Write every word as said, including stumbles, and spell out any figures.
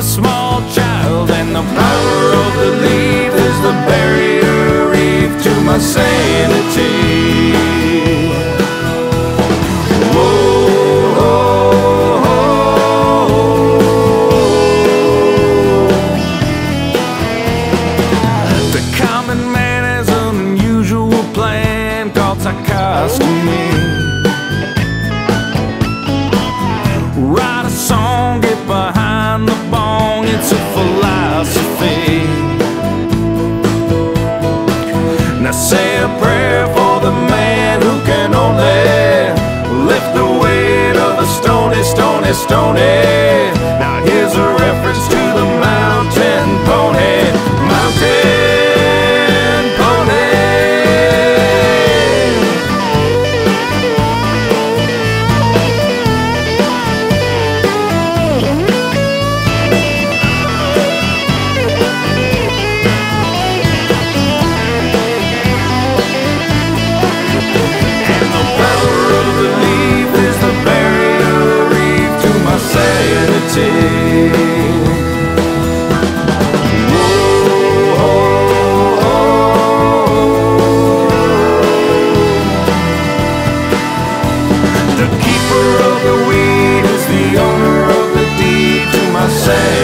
a small child, and the power of the leaf is the barrier reef to my sanity. The common man has an unusual plan called psychostomy. Write a song, get behind the bong, it's a philosophy. Now say a prayer for the man who can only lift the weight of a stony, stony, stony. Now here's a reference to the mountain pony, mountain pony. Say